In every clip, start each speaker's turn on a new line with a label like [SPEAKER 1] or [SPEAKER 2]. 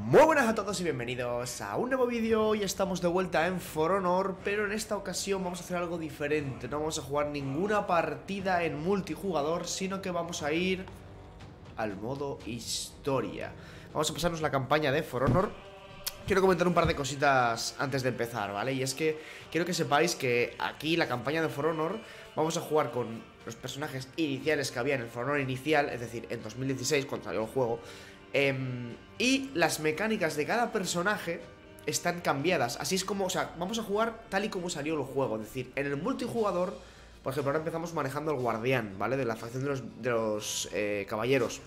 [SPEAKER 1] Muy buenas a todos y bienvenidos a un nuevo vídeo. Hoy estamos de vuelta en For Honor, pero en esta ocasión vamos a hacer algo diferente. No vamos a jugar ninguna partida en multijugador, sino que vamos a ir al modo historia. Vamos a pasarnos la campaña de For Honor. Quiero comentar un par de cositas antes de empezar, ¿vale? Y es que quiero que sepáis que aquí la campaña de For Honor vamos a jugar con los personajes iniciales que había en el For Honor inicial, es decir, en 2016 cuando salió el juego. Y las mecánicas de cada personaje están cambiadas. Así es como, o sea, vamos a jugar tal y como salió el juego. Es decir, en el multijugador, por ejemplo, ahora empezamos manejando el guardián, ¿vale? De la facción de los caballeros.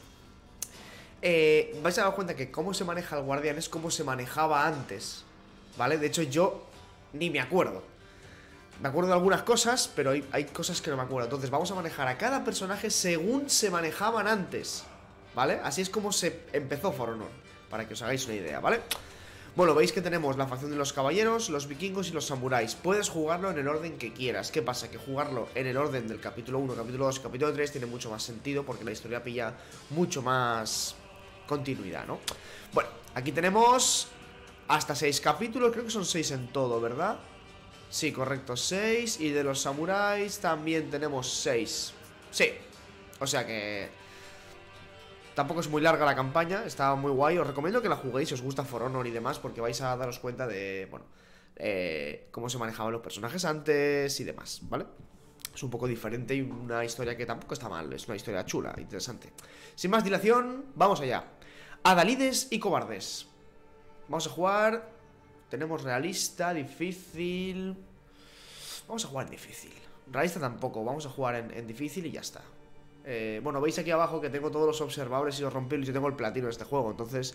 [SPEAKER 1] Vais a dar cuenta que cómo se maneja el guardián es como se manejaba antes, ¿vale? De hecho yo ni me acuerdo. Me acuerdo de algunas cosas, pero hay cosas que no me acuerdo. Entonces vamos a manejar a cada personaje según se manejaban antes, ¿vale? Así es como se empezó For Honor, para que os hagáis una idea, ¿vale? Bueno, veis que tenemos la facción de los caballeros, los vikingos y los samuráis. Puedes jugarlo en el orden que quieras. ¿Qué pasa? Que jugarlo en el orden del capítulo 1, capítulo 2 y capítulo 3 tiene mucho más sentido, porque la historia pilla mucho más continuidad, ¿no? Bueno, aquí tenemos hasta 6 capítulos, creo que son 6 en todo, ¿verdad? Sí, correcto, 6. Y de los samuráis también tenemos 6. Sí, o sea que tampoco es muy larga la campaña, está muy guay. Os recomiendo que la juguéis si os gusta For Honor y demás, porque vais a daros cuenta de, bueno, cómo se manejaban los personajes antes y demás, ¿vale? Es un poco diferente y una historia que tampoco está mal. Es una historia chula, interesante. Sin más dilación, vamos allá. Adalides y cobardes. Vamos a jugar. Tenemos realista, difícil. Vamos a jugar en difícil. Realista tampoco, vamos a jugar en difícil y ya está. Bueno, veis aquí abajo que tengo todos los observables y los rompibles. Yo tengo el platino en este juego, entonces...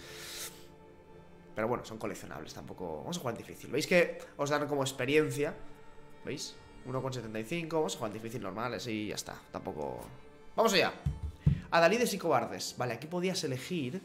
[SPEAKER 1] Pero bueno, son coleccionables, tampoco... Vamos a jugar en difícil. ¿Veis que os dan como experiencia? ¿Veis? 1,75, vamos a jugar en difícil normal, así ya está, tampoco... ¡Vamos allá! Adalides y cobardes. Vale, aquí podías elegir...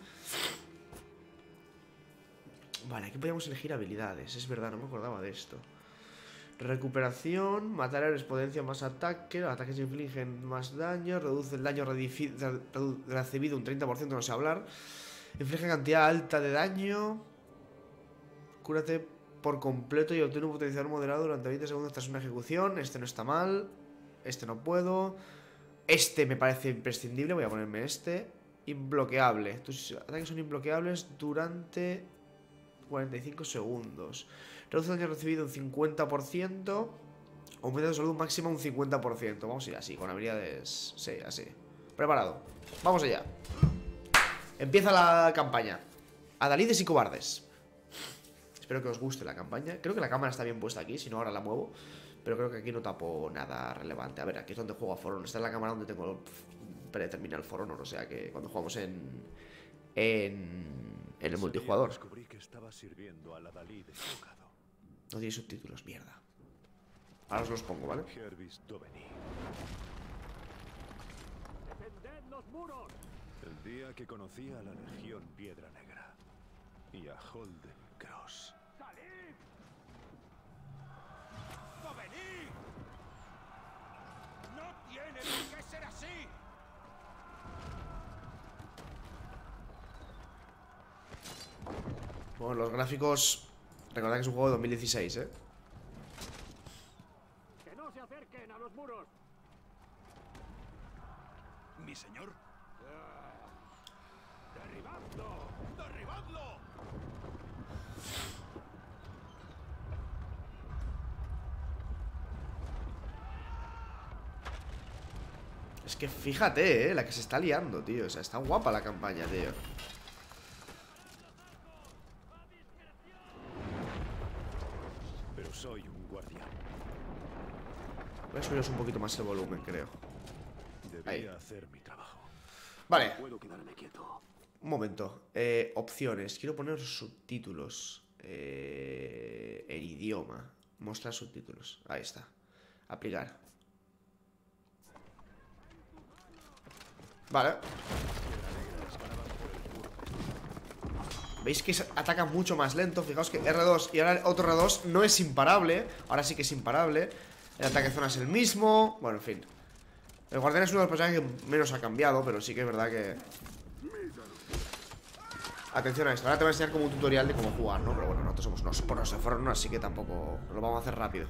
[SPEAKER 1] Vale, aquí podíamos elegir habilidades, es verdad, no me acordaba de esto. Recuperación, matar héroes potencia más ataque, los ataques infligen más daño, reduce el daño recibido un 30%, no sé hablar. Inflige cantidad alta de daño. Cúrate por completo y obtiene un potencial moderado durante 20 segundos tras una ejecución. Este no está mal. Este no puedo. Este me parece imprescindible. Voy a ponerme este. Imbloqueable. Tus ataques son imbloqueables durante 45 segundos. Reduce el daño recibido un 50%. Aumenta de salud máxima un 50%. Vamos a ir así, con habilidades. Sí, así. Preparado. Vamos allá. Empieza la campaña. Adalides y cobardes. Espero que os guste la campaña. Creo que la cámara está bien puesta aquí, si no ahora la muevo. Pero creo que aquí no tapo nada relevante. A ver, aquí es donde juego a For Honor. Esta es la cámara donde tengo predeterminado el For Honor. O sea que cuando jugamos en el multijugador.
[SPEAKER 2] Descubrí que estaba sirviendo al adalid equivocado.
[SPEAKER 1] No tiene subtítulos, mierda. Ahora os los pongo, ¿vale?
[SPEAKER 2] Hervis Doveni.
[SPEAKER 3] ¡Defended los muros!
[SPEAKER 2] El día que conocí a la Legión Piedra Negra y a Holden Cross.
[SPEAKER 3] ¡Salid! ¡Doveni! ¡No tiene por qué ser así!
[SPEAKER 1] Bueno, los gráficos... Recordad que es un juego de 2016, ¿eh?
[SPEAKER 3] ¡Que no se acerquen a los muros!
[SPEAKER 2] ¿Mi señor?
[SPEAKER 3] ¡Derribadlo! ¡Derribadlo!
[SPEAKER 1] Es que fíjate, la que se está liando, tío. O sea, está guapa la campaña, tío.
[SPEAKER 2] Pero soy un guardián.
[SPEAKER 1] Voy a subiros un poquito más el volumen, creo.
[SPEAKER 2] Debía hacer mi trabajo.
[SPEAKER 1] Vale,
[SPEAKER 2] Puedo quedarme quieto.
[SPEAKER 1] un momento. Opciones. Quiero poner subtítulos. En idioma. Mostrar subtítulos. Ahí está. Aplicar. Vale. Veis que ataca mucho más lento. Fijaos que R2 y ahora otro R2 no es imparable. Ahora sí que es imparable. El ataque de zona es el mismo. Bueno, en fin. El guardián es uno de los personajes que menos ha cambiado, pero sí que es verdad que Atención a esto, ahora te voy a enseñar como un tutorial de cómo jugar, ¿no? Pero bueno, nosotros somos unos pros de For Honor, así que tampoco lo vamos a hacer rápido.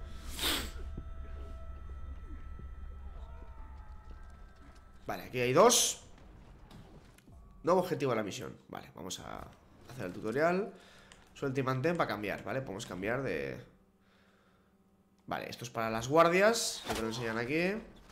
[SPEAKER 1] Vale, aquí hay 2. Nuevo objetivo de la misión. Vale, vamos a hacer el tutorial. Suelta y mantén para cambiar, ¿vale? Podemos cambiar de... Vale, esto es para las guardias, que te lo enseñan aquí.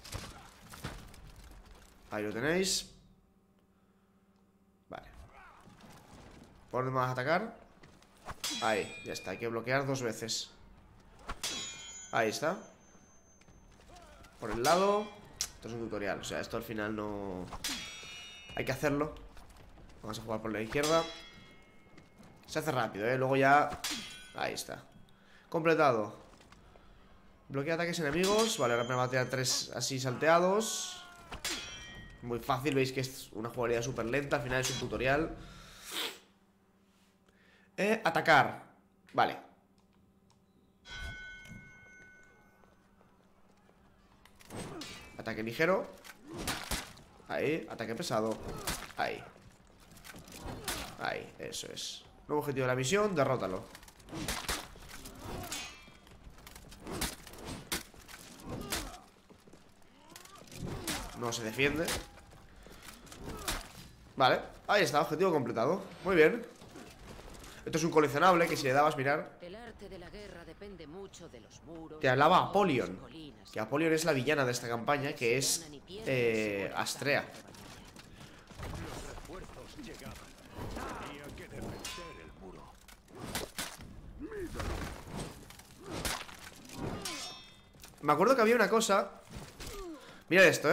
[SPEAKER 1] Ahí lo tenéis. Vale. ¿Por dónde me vas a atacar? Ahí, ya está, hay que bloquear 2 veces. Ahí está. Por el lado. Esto es un tutorial, o sea, esto al final no... Hay que hacerlo. Vamos a jugar por la izquierda. Se hace rápido, luego ya... Ahí está. Completado. Bloquea ataques enemigos. Vale, ahora me va a tirar 3 así salteados. Muy fácil, veis que es una jugabilidad súper lenta. Al final es un tutorial. Atacar. Vale. Ataque ligero. Ahí, ataque pesado. Ahí. Ahí, eso es. Nuevo objetivo de la misión, derrótalo. No se defiende. Vale, ahí está, objetivo completado. Muy bien. Esto es un coleccionable que si le dabas, mirar.
[SPEAKER 4] El arte de la guerra depende mucho de los muros.
[SPEAKER 1] Te hablaba Apollyon. Que Apollyon es la villana de esta campaña, que es Astrea.
[SPEAKER 2] Los refuerzos llegaban. Tenía que defender el muro.
[SPEAKER 1] Me acuerdo que había una cosa. Mira esto,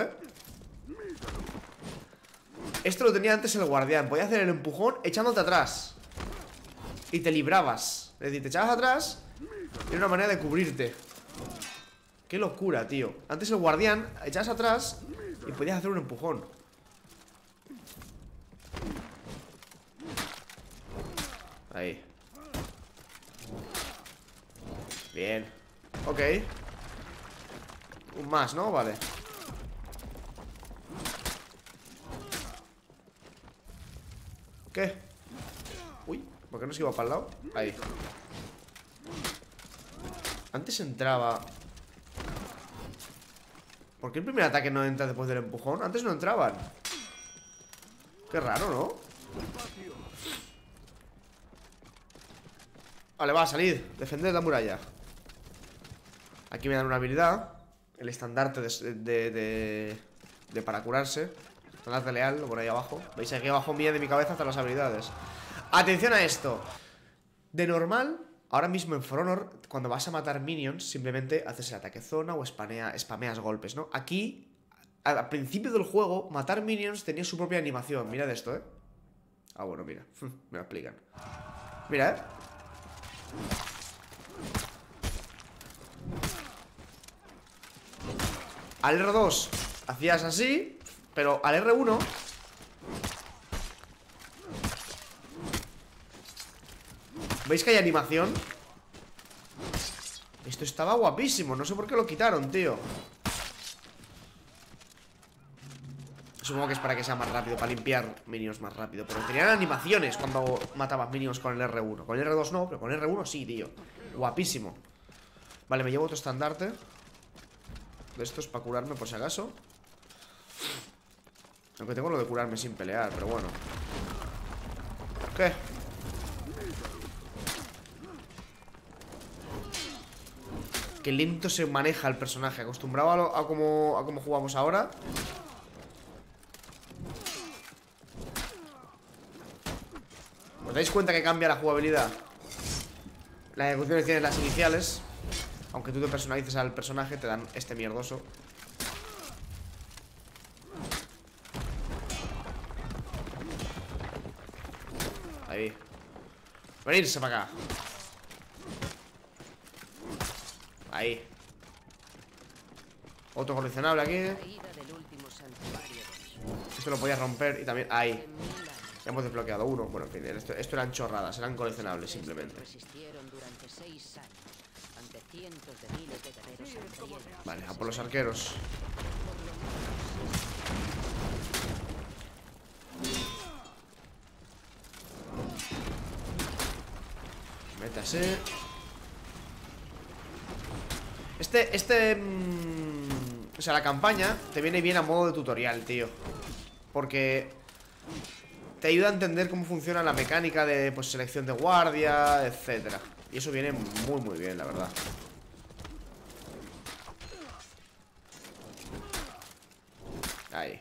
[SPEAKER 1] Esto lo tenía antes el guardián. Podía hacer el empujón echándote atrás y te librabas. Es decir, te echabas atrás y era una manera de cubrirte. Qué locura, tío. Antes el guardián echabas atrás y podías hacer un empujón. Ahí. Bien. Ok. Un más, ¿no? Vale. ¿Qué? Uy, ¿por qué no se iba para el lado? Ahí. Antes entraba. ¿Por qué el primer ataque no entra después del empujón? Antes no entraban. Qué raro, ¿no? Vale, va a salir. Defender la muralla. Aquí me dan una habilidad. El estandarte de para curarse. Estandarte leal, lo por ahí abajo. Veis aquí abajo mía de mi cabeza están las habilidades. Atención a esto. De normal, ahora mismo en For Honor, cuando vas a matar minions, simplemente haces el ataque zona o spameas golpes, ¿no? Aquí, al principio del juego, matar minions tenía su propia animación. Mirad esto, Ah, bueno, mira. Me lo explican. Mira, Al R2 hacías así, pero al R1 ¿veis que hay animación? Esto estaba guapísimo, no sé por qué lo quitaron, tío. Supongo que es para que sea más rápido, para limpiar minions más rápido. Pero tenían animaciones cuando matabas minions con el R1. Con el R2 no, pero con el R1 sí, tío. Guapísimo. Vale, me llevo otro estandarte de estos para curarme por si acaso. Aunque tengo lo de curarme sin pelear, pero bueno. ¿Qué? Qué lento se maneja el personaje. Acostumbrado a cómo jugamos ahora. ¿Os dais cuenta que cambia la jugabilidad? Las ejecuciones tienen las iniciales. Aunque tú te personalices al personaje, te dan este mierdoso. Ahí. Venirse para acá. Ahí. Otro coleccionable aquí. Esto lo podías romper y también... Ahí. Ya hemos desbloqueado uno. Bueno, en fin, esto eran chorradas, eran coleccionables simplemente. Vale, a por los arqueros. Métase. O sea, la campaña te viene bien a modo de tutorial, tío. Porque te ayuda a entender cómo funciona la mecánica de, pues, selección de guardia, etcétera. Y eso viene muy, muy bien, la verdad. Ahí.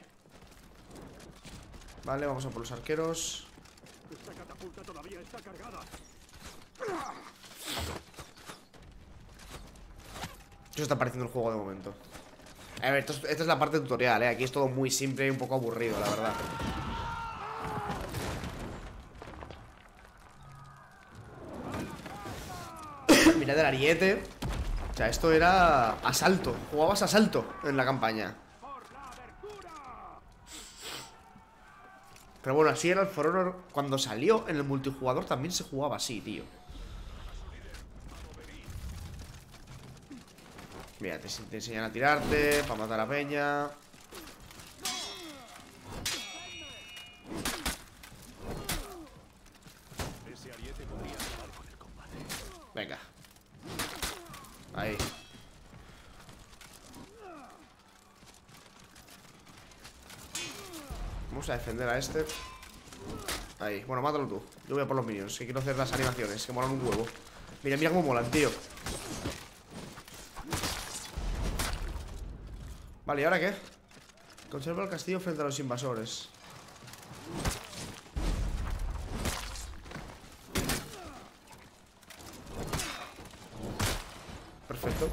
[SPEAKER 1] Vale, vamos a por los arqueros.
[SPEAKER 3] Esta catapulta todavía está cargada.
[SPEAKER 1] Eso está pareciendo el juego de momento. A ver, esta es la parte tutorial, ¿eh? Aquí es todo muy simple y un poco aburrido, la verdad. Mirad el ariete. O sea, esto era asalto. Jugabas asalto en la campaña. Pero bueno, así era el For Honor. Cuando salió en el multijugador también se jugaba así, tío. Mira, te enseñan a tirarte para matar a peña.
[SPEAKER 2] Ese ariete podría acabar con el combate.
[SPEAKER 1] Venga. Ahí. Vamos a defender a este. Ahí, bueno, mátalo tú. Yo voy a por los minions, que quiero hacer las animaciones, que molan un huevo. Mira, mira cómo molan, tío. Vale, ¿y ahora qué? Conserva el castillo frente a los invasores. Perfecto.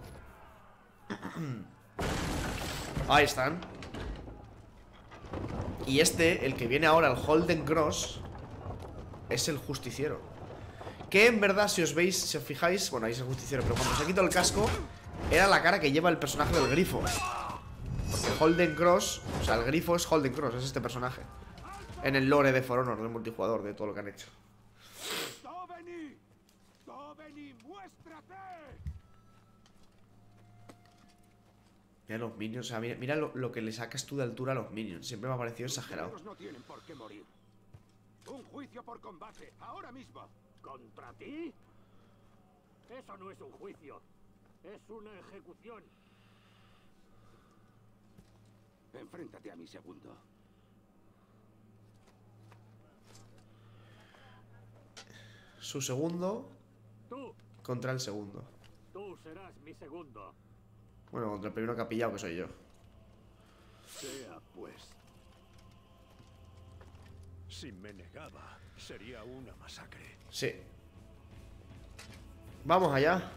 [SPEAKER 1] Ahí están. Y este, el que viene ahora, el Holden Cross, es el justiciero. Que en verdad, si os veis, si os fijáis, bueno, ahí es el justiciero, pero cuando se ha quitado el casco, era la cara que lleva el personaje del grifo. Porque Holden Cross, o sea, el grifo es Holden Cross, es este personaje. En el lore de For Honor, del multijugador, de todo lo que han hecho.
[SPEAKER 3] ¡Tobeni! ¡Tobeni, muéstrate!
[SPEAKER 1] Mira los minions, o sea, mira lo que le sacas tú de altura a los minions. Siempre me ha parecido exagerado.
[SPEAKER 3] Los no tienen por qué morir. Un juicio por combate, ahora mismo. ¿Contra ti? Eso no es un juicio. Es una ejecución. Enfréntate a mi segundo.
[SPEAKER 1] Su segundo
[SPEAKER 3] Tú
[SPEAKER 1] contra el segundo.
[SPEAKER 3] serás mi segundo.
[SPEAKER 1] Bueno, contra el primero que ha pillado, que soy yo.
[SPEAKER 2] Sea pues. Si me negaba, sería una masacre.
[SPEAKER 1] Sí. Vamos allá.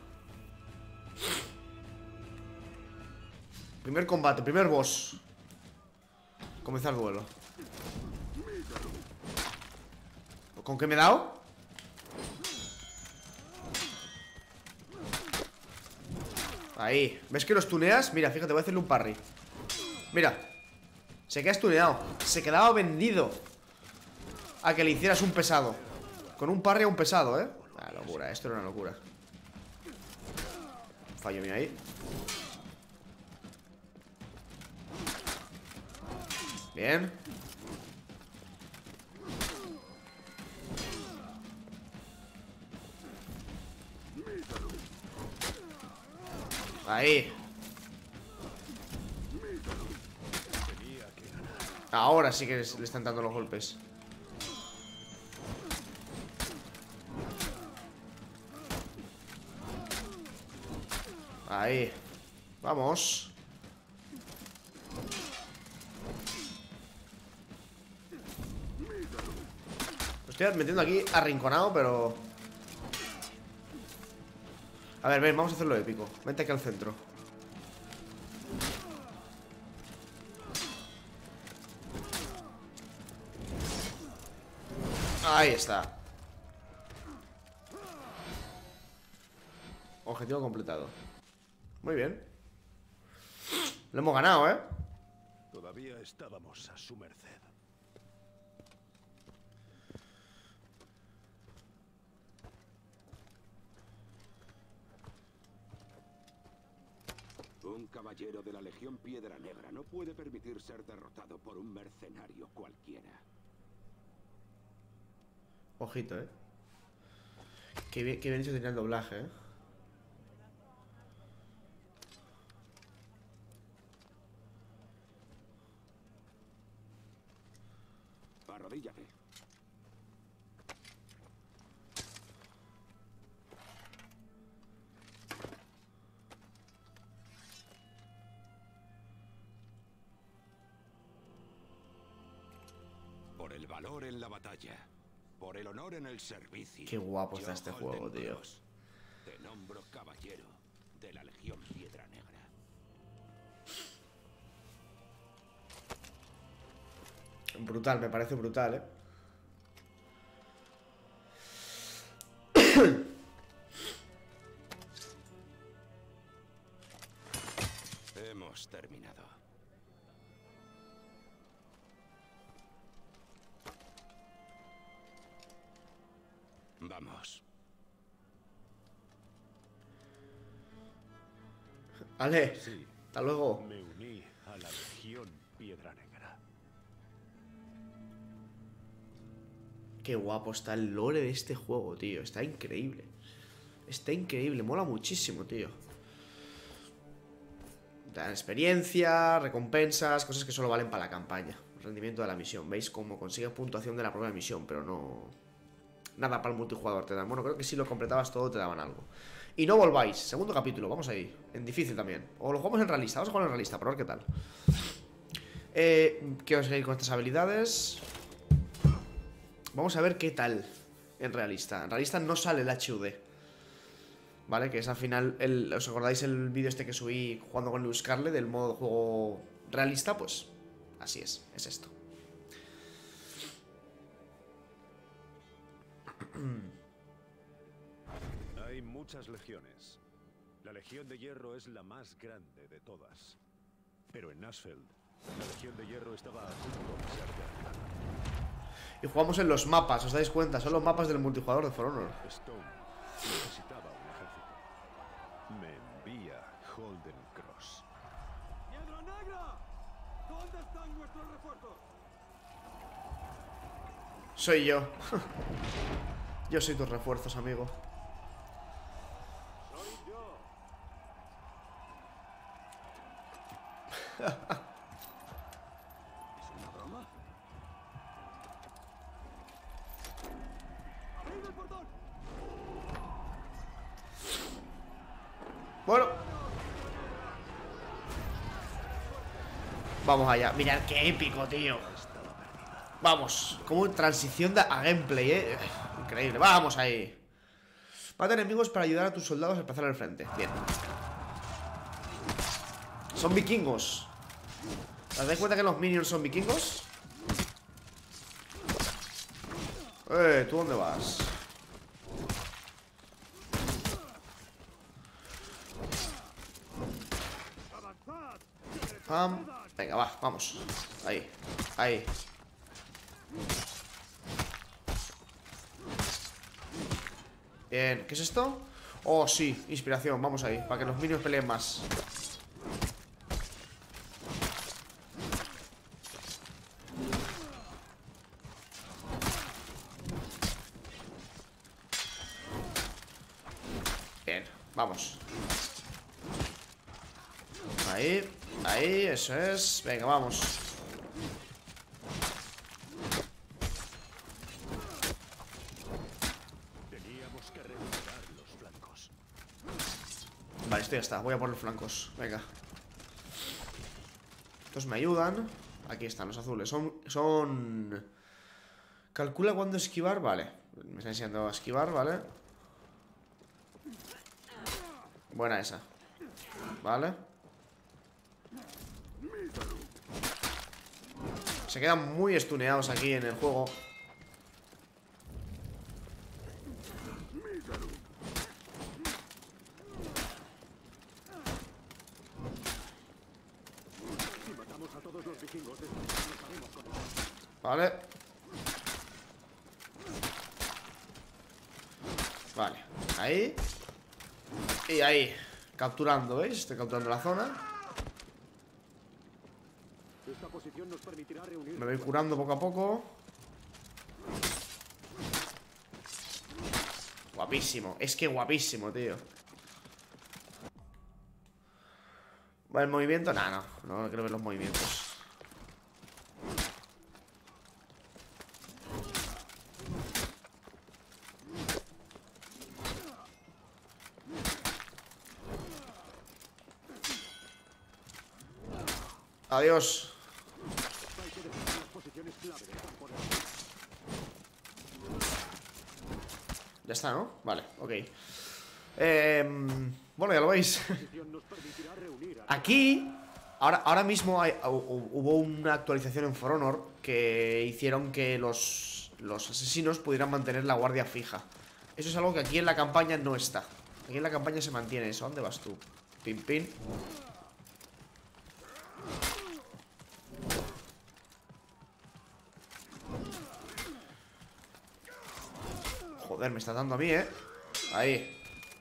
[SPEAKER 1] Primer combate, primer boss. Comenzar duelo. ¿Con qué me he dado? Ahí. ¿Ves que los tuneas? Mira, fíjate, voy a hacerle un parry. Mira. Se queda stuneado. Se quedaba vendido a que le hicieras un pesado. Con un parry a un pesado, ¿eh? Ah, locura, esto era una locura. Fallo mío ahí. Bien. Ahí. Ahora sí que le están dando los golpes. Ahí. Vamos. Lo estoy metiendo aquí arrinconado, pero... A ver, ven, vamos a hacerlo épico. Vente aquí al centro. Ahí está. Objetivo completado. Muy bien. Lo hemos ganado, ¿eh?
[SPEAKER 2] Todavía estábamos a su merced.
[SPEAKER 3] Un caballero de la Legión Piedra Negra no puede permitir ser derrotado por un mercenario cualquiera.
[SPEAKER 1] Ojito, ¿eh? Qué bien hecho tenía el doblaje, ¿eh?
[SPEAKER 3] Arrodíllate.
[SPEAKER 5] Por el valor en la batalla, por el honor en el servicio.
[SPEAKER 1] Qué guapo está
[SPEAKER 5] Yo,
[SPEAKER 1] este juego,
[SPEAKER 5] Holden
[SPEAKER 1] tío.
[SPEAKER 5] Cross, te nombro caballero de la Legión Piedra Negra.
[SPEAKER 1] Brutal, me parece brutal, ¿eh?
[SPEAKER 5] Hemos terminado. Vamos.
[SPEAKER 1] Ale,
[SPEAKER 2] Sí,
[SPEAKER 1] hasta luego.
[SPEAKER 2] me uní a la Legión Piedra Negra.
[SPEAKER 1] Qué guapo está el lore de este juego, tío. Está increíble. Está increíble, mola muchísimo, tío. Dan experiencia, recompensas, cosas que solo valen para la campaña. Rendimiento de la misión. ¿Veis cómo consigues puntuación de la propia misión? Pero no... Nada para el multijugador te dan. Bueno, creo que si lo completabas todo te daban algo. Y no volváis. Segundo capítulo, vamos ahí. En difícil también. O lo jugamos en realista. Vamos a jugar en realista, para ver qué tal. Quiero seguir con estas habilidades. Vamos a ver qué tal en realista. En realista no sale el HUD, ¿vale? Que es al final, ¿os acordáis el vídeo este que subí jugando con Lewis Carle del modo de juego realista? Pues así es esto.
[SPEAKER 2] Hay muchas legiones. La Legión de Hierro es la más grande de todas. Pero en Nashville, la Legión de Hierro estaba a punto de ser derrotada.
[SPEAKER 1] Y jugamos en los mapas, ¿os dais cuenta? Son los mapas del multijugador de For Honor.
[SPEAKER 2] Stone necesitaba un ejército. Me envía Holden Cross.
[SPEAKER 3] ¡Piedra Negra! ¿Dónde están nuestros refuerzos?
[SPEAKER 1] Soy yo. Yo soy tus refuerzos, amigo.
[SPEAKER 3] Soy yo. ¿Es una broma? ¡Abrid el portón!
[SPEAKER 1] Bueno. Vamos allá. Mirad qué épico, tío. Vamos. Como transición a gameplay, increíble. Vamos ahí. Mata enemigos para ayudar a tus soldados a empezar al frente. Bien. Son vikingos. ¿Os dais cuenta que los minions son vikingos? ¿Tú dónde vas?
[SPEAKER 3] ¡Avanzad!
[SPEAKER 1] Venga, va, vamos. Ahí, ahí. Bien, ¿qué es esto? Oh, sí, inspiración, vamos ahí. Para que los minions peleen más. Bien, vamos. Ahí, ahí, eso es. Venga, vamos.
[SPEAKER 2] Teníamos que recuperar los flancos.
[SPEAKER 1] Vale, esto ya está, voy a por los flancos. Venga. Estos me ayudan. Aquí están los azules. Son... Calcula cuándo esquivar, vale. Me está enseñando a esquivar, vale. Buena esa. Vale. Se quedan muy estuneados aquí en el juego.
[SPEAKER 3] Si matamos a todos los vikingos, después nos haremos con ellos.
[SPEAKER 1] Vale. Vale, ahí. Y ahí. Capturando, ¿veis? Estoy capturando la zona.
[SPEAKER 3] Esta posición nos permitirá reunir.
[SPEAKER 1] Me voy curando poco a poco. guapísimo. Es que guapísimo, tío. Vale, el movimiento, no quiero ver los movimientos. Adiós. Ya está, ¿no? Vale, ok. Bueno, ya lo veis. Aquí, ahora mismo hubo una actualización en For Honor que hicieron que los asesinos pudieran mantener la guardia fija. Eso es algo que aquí en la campaña no está. Aquí en la campaña se mantiene eso. ¿A dónde vas tú? Pin, pin. Joder, me está dando a mí, ¿eh? Ahí.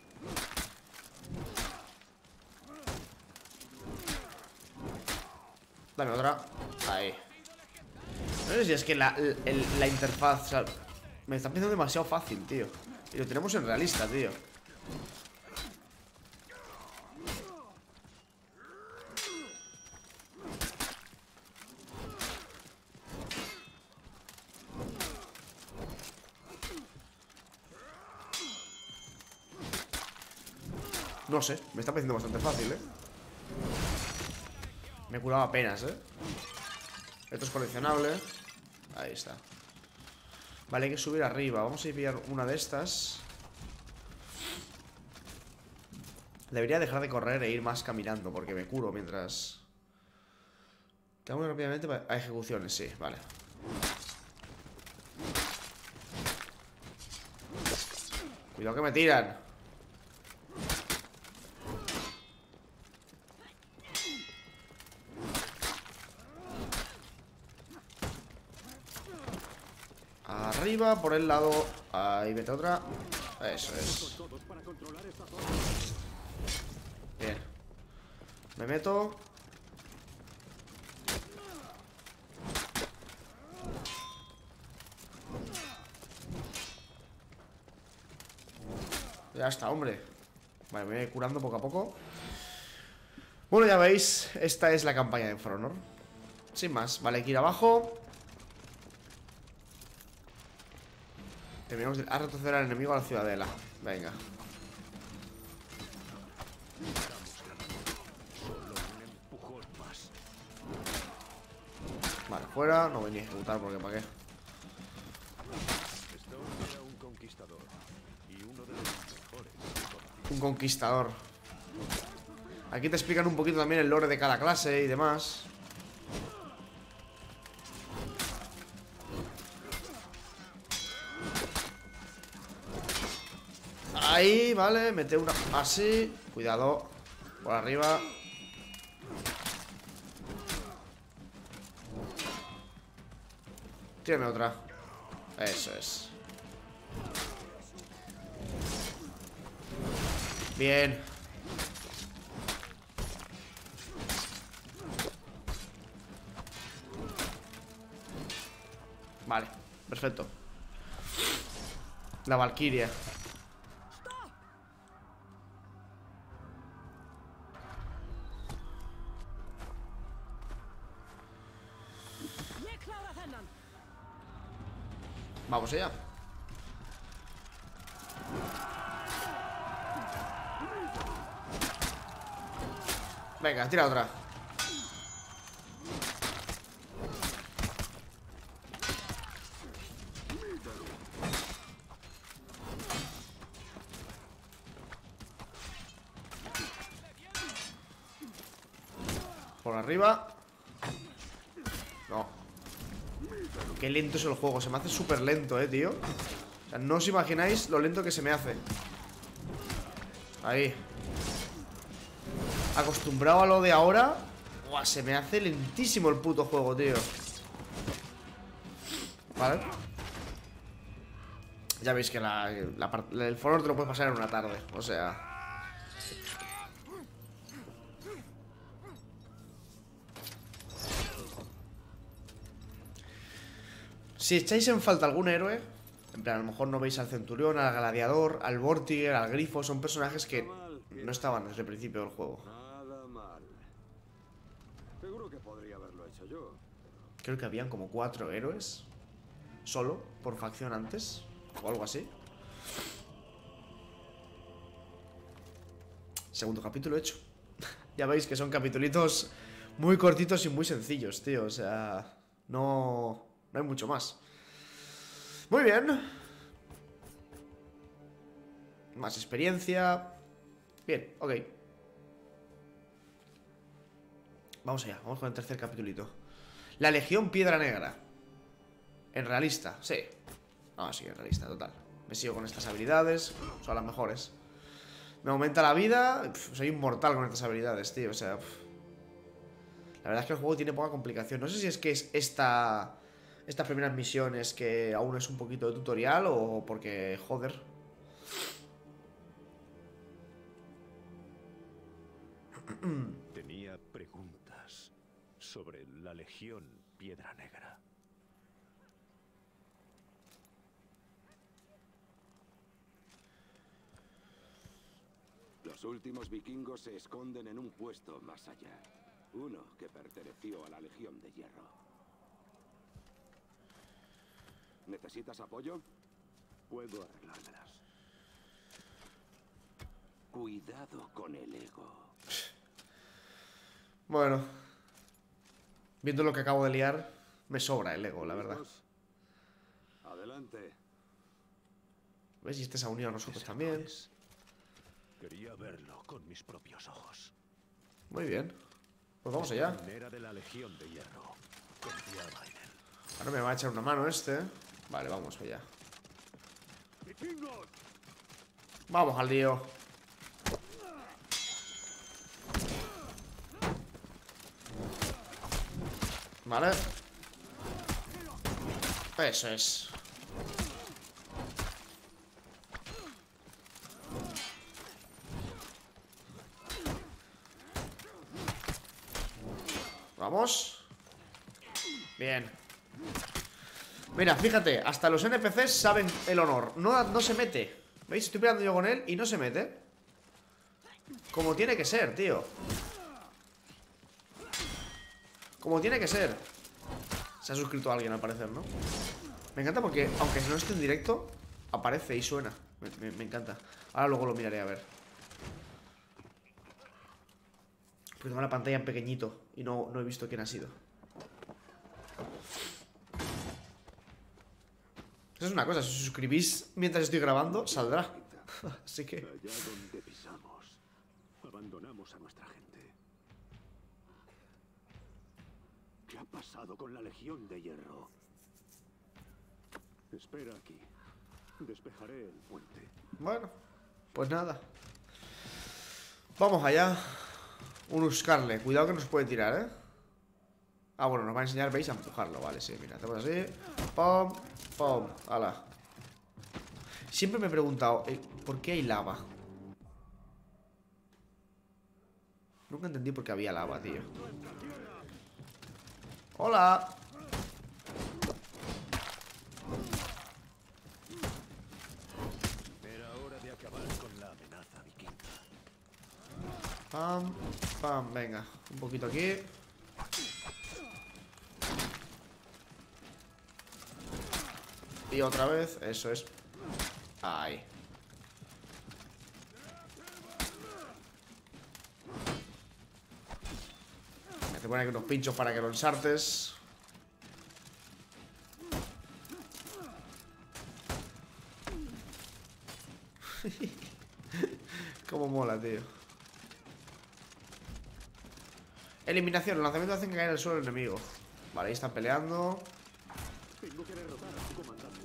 [SPEAKER 1] Dame otra. Ahí. No sé si es que la interfaz, o sea, me está pareciendo demasiado fácil, tío. Y lo tenemos en realista, tío. No sé, me está pareciendo bastante fácil, ¿eh? Me he curado apenas, ¿eh? Esto es coleccionable. Ahí está. Vale, hay que subir arriba. Vamos a ir a pillar una de estas. Debería dejar de correr e ir más caminando, porque me curo mientras... Tengo muy rápidamente a ejecuciones, sí, vale. Cuidado que me tiran. Arriba, por el lado. Ahí mete otra. Eso es. Bien. Me meto. Ya está, hombre. Vale, me voy curando poco a poco. Bueno, ya veis, esta es la campaña de For Honor. Sin más, vale, hay que ir abajo. Terminamos de retroceder al enemigo a la ciudadela. Venga. Vale, fuera. No voy ni a ejecutar porque para qué. Un conquistador. Aquí te explican un poquito también el lore de cada clase y demás. Ahí, vale, mete una así. Cuidado. Por arriba. Tírame otra. Eso es. Bien. Vale, perfecto. La Valquiria. Vamos allá. Venga, tira otra. Por arriba. No. Qué lento es el juego. Se me hace súper lento, tío. O sea, no os imagináis lo lento que se me hace. Ahí. Acostumbrado a lo de ahora. Buah, se me hace lentísimo el puto juego, tío. Vale. Ya veis que el For Honor te lo puedes pasar en una tarde. O sea... Si echáis en falta algún héroe, En plan, a lo mejor no veis al Centurión, al Gladiador, al Vortiger, al Grifo. Son personajes que no estaban desde el principio del juego.
[SPEAKER 5] Nada mal. Seguro que podría haberlo hecho yo.
[SPEAKER 1] Creo que habían como 4 héroes solo por facción antes, o algo así. Segundo capítulo hecho. Ya veis que son capitulitos muy cortitos y muy sencillos, tío. O sea, no hay mucho más. Muy bien. Más experiencia. Bien, ok. Vamos allá, vamos con el tercer capitulito. La Legión Piedra Negra. En realista, sí. No, sí, en realista, total. Me sigo con estas habilidades. Son las mejores. Me aumenta la vida. Soy inmortal con estas habilidades, tío. O sea, la verdad es que el juego tiene poca complicación. No sé si es que es estas primeras misiones que aún es un poquito de tutorial o porque, joder.
[SPEAKER 2] Tenía preguntas sobre la Legión Piedra Negra.
[SPEAKER 5] Los últimos vikingos se esconden en un puesto más allá. Uno que perteneció a la Legión de Hierro. ¿Necesitas apoyo?
[SPEAKER 2] Puedo arreglármelas.
[SPEAKER 5] Cuidado con el ego.
[SPEAKER 1] Bueno, viendo lo que acabo de liar, me sobra el ego, la verdad.
[SPEAKER 5] ¿Listos? Adelante.
[SPEAKER 1] ¿Ves? Y este se ha unido a nosotros también.
[SPEAKER 2] Quería verlo con mis propios ojos.
[SPEAKER 1] Muy bien. Pues vamos allá.
[SPEAKER 2] Era de la Legión de Hierro. Confiaba en él.
[SPEAKER 1] Ahora me va a echar una mano este. Vale, vamos allá.
[SPEAKER 2] ¡Vikingos!
[SPEAKER 1] Vamos al lío. Vale. Eso es. Vamos. Bien. Mira, fíjate, hasta los NPCs saben el honor. No se mete. ¿Veis? Estoy peleando yo con él y no se mete. Como tiene que ser, tío. Como tiene que ser. Se ha suscrito alguien al parecer, ¿no? Me encanta porque, aunque no esté en directo, aparece y suena. Me encanta. Ahora luego lo miraré a ver. Porque tengo la pantalla en pequeñito y no he visto quién ha sido. Eso es una cosa, si os suscribís mientras estoy grabando, saldrá. Así que...
[SPEAKER 2] Allá donde pisamos, abandonamos a nuestra gente. ¿Qué ha pasado con la Legión de Hierro? Espera aquí. Despejaré el puente.
[SPEAKER 1] Bueno, pues nada. Vamos allá. Un Uscarle, cuidado que nos puede tirar, ¿eh? Ah, bueno, nos va a enseñar, veis, a empujarlo. Vale, sí, mira, hacemos así. Pum, pum, ala. Siempre me he preguntado, ¿por qué hay lava? Nunca entendí por qué había lava, tío. Hola.
[SPEAKER 2] Era hora de acabar con la amenaza vikinga.
[SPEAKER 1] Pam, pam, venga. Un poquito aquí. Y otra vez, eso es. Ahí. Me te ponen aquí unos pinchos para que lo ensartes. Cómo mola, tío. Eliminación, los lanzamientos hacen caer al suelo el enemigo. Vale, ahí están peleando.
[SPEAKER 2] Tengo que derrotar a su comandante.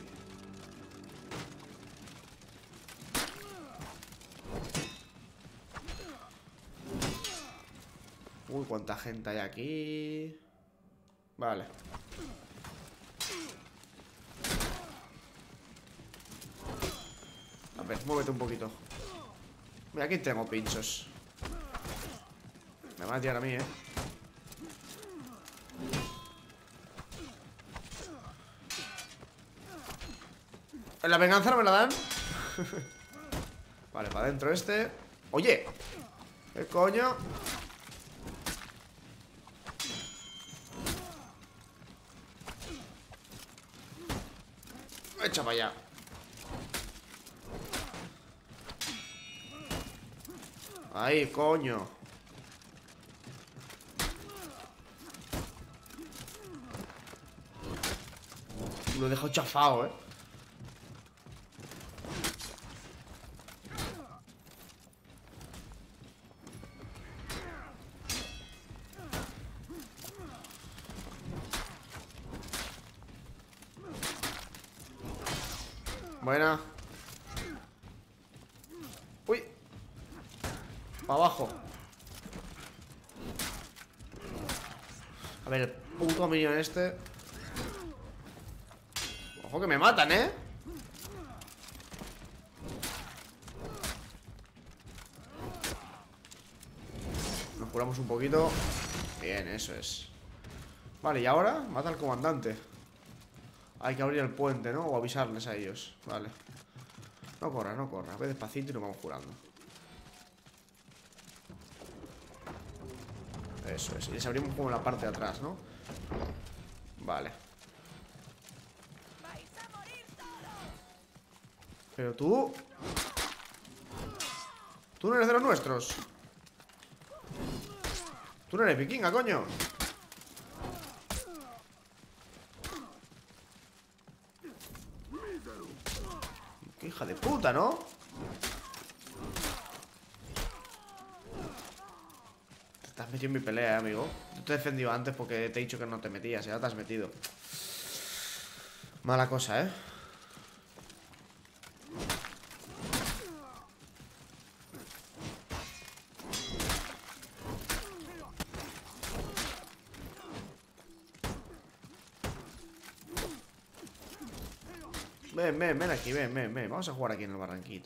[SPEAKER 1] Uy, cuánta gente hay aquí. Vale. A ver, muévete un poquito. Mira, aquí tengo pinchos. Me van a tirar a mí, La venganza no me la dan. Vale, para adentro este. Oye, ¿qué coño? Echa para allá. Ahí, coño. Lo he dejado chafado, Buena. Uy. Para abajo. A ver, el puto minion este. Ojo que me matan, Nos curamos un poquito. Bien, eso es. Vale, y ahora mata al comandante. Hay que abrir el puente, ¿no? O avisarles a ellos. Vale. No corra, no corra. Ve despacito y nos vamos curando. Eso es. Y les abrimos como la parte de atrás, ¿no? Vale. Pero tú... Tú no eres de los nuestros. Tú no eres vikinga, coño. Qué hija de puta, ¿no? Te has metido en mi pelea, amigo. Yo te he defendido antes porque te he dicho que no te metías. Y ahora te has metido. Mala cosa, Ven aquí, ven. Vamos a jugar aquí en el barranquito.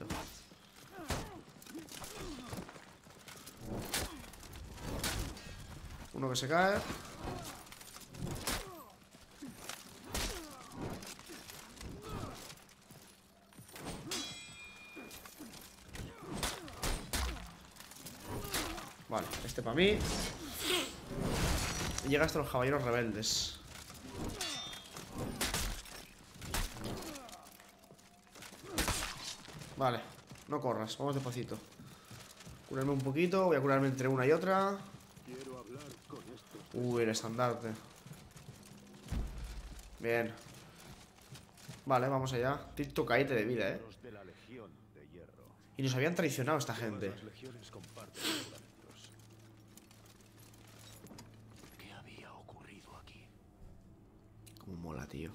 [SPEAKER 1] Uno que se cae. Vale, este para mí. Y llega hasta los caballeros rebeldes. Vale, no corras, vamos despacito. Curarme un poquito, voy a curarme entre una y otra. Uy, el estandarte. Bien. Vale, vamos allá. Tito caíte de vida, Y nos habían traicionado esta gente.
[SPEAKER 2] ¿Qué había ocurrido aquí?
[SPEAKER 1] Como mola, tío.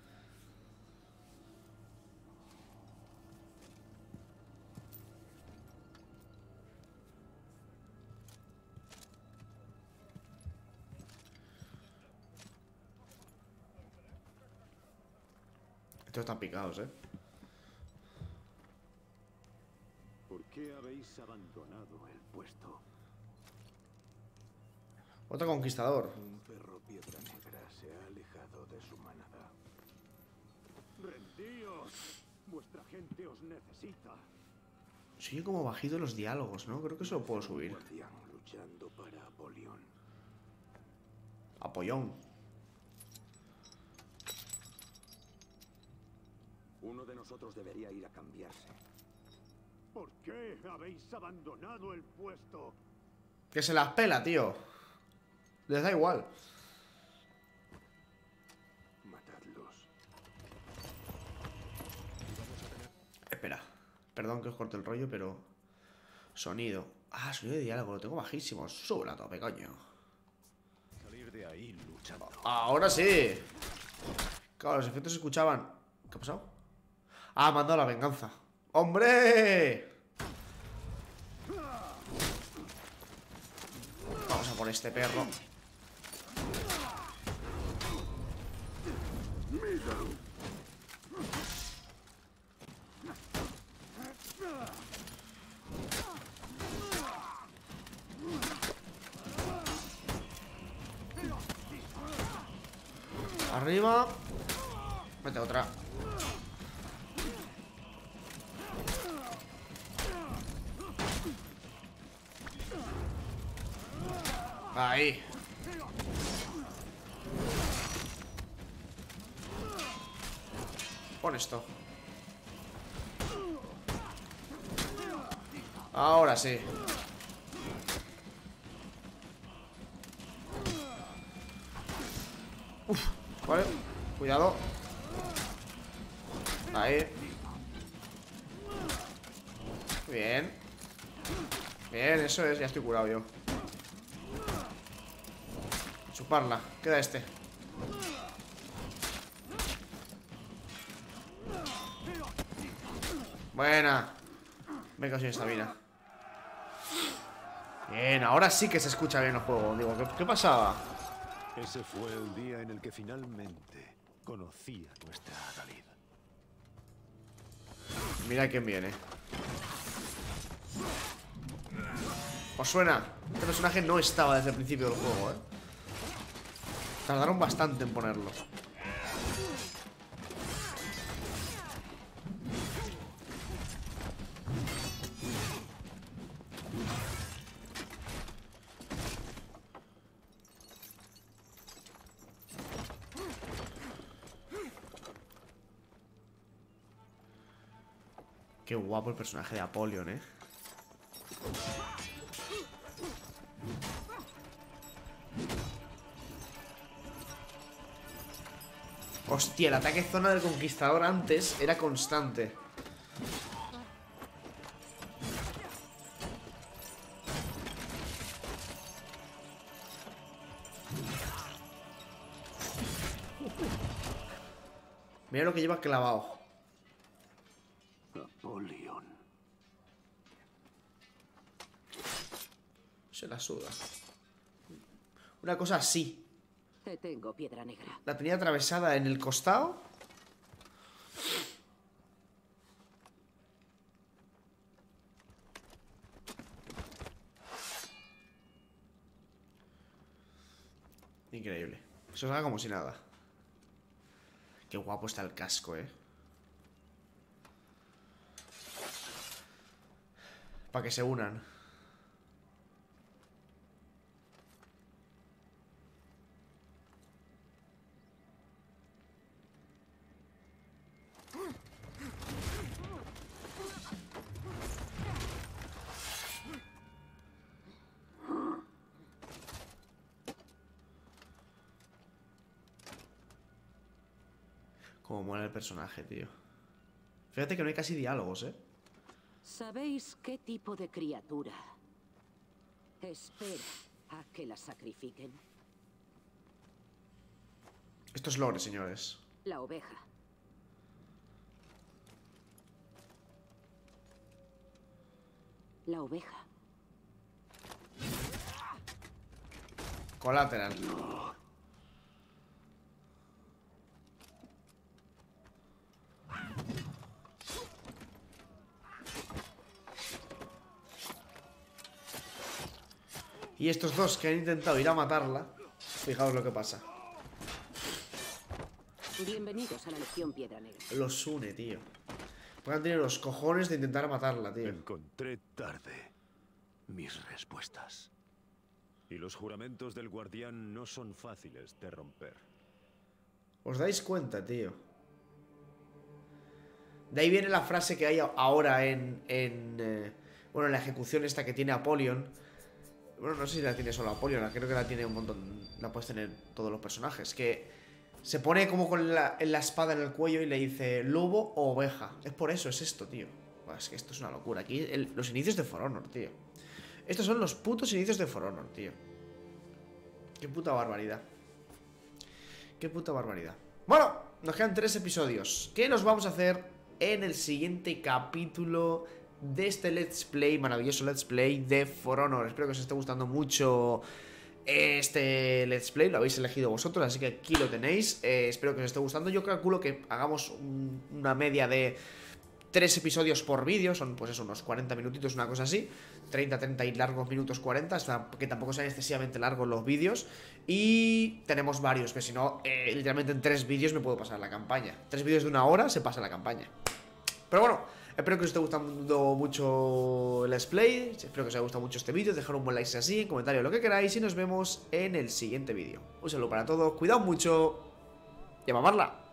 [SPEAKER 1] Estos están picados,
[SPEAKER 2] ¿Por qué habéis abandonado el puesto?
[SPEAKER 1] Otro conquistador.
[SPEAKER 5] Un perro piedra negra se ha alejado de su manada.
[SPEAKER 3] ¡Rendíos! Vuestra gente os necesita.
[SPEAKER 1] Sigue como bajito los diálogos, ¿no? Creo que eso lo puedo subir.
[SPEAKER 5] Guardián luchando para Apolión.
[SPEAKER 1] Apollón.
[SPEAKER 5] Uno de nosotros debería ir a cambiarse.
[SPEAKER 3] ¿Por qué habéis abandonado el puesto?
[SPEAKER 1] Que se las pela, tío. Les da igual.
[SPEAKER 5] Matadlos.
[SPEAKER 1] Espera. Perdón que os corte el rollo, pero... Sonido. Ah, sonido de diálogo. Lo tengo bajísimo. Súbelo a tope, coño.
[SPEAKER 2] Salir de ahí luchando.
[SPEAKER 1] Ahora sí. Claro, los efectos se escuchaban. ¿Qué ha pasado? Ah, me han dado la venganza. ¡Hombre! Vamos a por este perro. Arriba. Mete otra. Ahí. Pon esto. Ahora sí. Uf, vale. Cuidado. Ahí. Bien. Bien, eso es. Ya estoy curado yo. Chuparla. Queda este. Buena. Me he quedado sin estamina. Bien, ahora sí que se escucha bien el juego. Digo, ¿qué pasaba?
[SPEAKER 2] Ese fue el día en el que finalmente conocí a nuestra Adalid.
[SPEAKER 1] Mira quién viene. ¿Os suena? Este personaje no estaba desde el principio del juego, Tardaron bastante en ponerlo. Qué guapo el personaje de Apollyon, Hostia, el ataque zona del conquistador antes era constante. Mira lo que lleva clavado.
[SPEAKER 3] Apollyon.
[SPEAKER 1] Se la suda. Una cosa así.
[SPEAKER 4] Te tengo, Piedra Negra.
[SPEAKER 1] La tenía atravesada en el costado. Increíble. Eso se haga como si nada. Qué guapo está el casco, Para que se unan. Cómo mola el personaje, tío. Fíjate que no hay casi diálogos,
[SPEAKER 4] ¿Sabéis qué tipo de criatura espera a que la sacrifiquen?
[SPEAKER 1] Esto es lore, señores.
[SPEAKER 4] La oveja. La oveja.
[SPEAKER 1] Collateral. Y estos dos que han intentado ir a matarla, fijaos lo que pasa.
[SPEAKER 4] Bienvenidos a la Legión Piedra Negra.
[SPEAKER 1] Los une, tío. Porque han tenido los cojones de intentar matarla, tío.
[SPEAKER 2] Encontré tarde mis respuestas. Y los juramentos del guardián no son fáciles de romper.
[SPEAKER 1] ¿Os dais cuenta, tío? De ahí viene la frase que hay ahora bueno, en la ejecución esta que tiene Apollyon. Bueno, no sé si la tiene solo Apollyon, creo que la tiene un montón. La puedes tener todos los personajes. Que se pone como con la espada en el cuello y le dice lobo o oveja. Es por eso, es esto, tío. Buah, es que esto es una locura. Aquí los inicios de For Honor, tío. Estos son los putos inicios de For Honor, tío. Qué puta barbaridad. Qué puta barbaridad. Bueno, nos quedan 3 episodios. ¿Qué nos vamos a hacer en el siguiente capítulo de este Let's Play, maravilloso Let's Play de For Honor? Espero que os esté gustando mucho este Let's Play. Lo habéis elegido vosotros, así que aquí lo tenéis. Espero que os esté gustando. Yo calculo que hagamos una media de 3 episodios por vídeo. Son pues eso, unos 40 minutitos, una cosa así. 30 y largos minutos 40, hasta que tampoco sean excesivamente largos los vídeos. Y tenemos varios, que si no, literalmente en 3 vídeos me puedo pasar la campaña. 3 vídeos de 1 hora se pasa la campaña. Pero bueno, Espero que os esté gustando mucho el Let's Play. Espero que os haya gustado mucho este vídeo. Dejad un buen like si es así, en comentarios lo que queráis. Y nos vemos en el siguiente vídeo. Un saludo para todos, cuidaos mucho y a mamarla.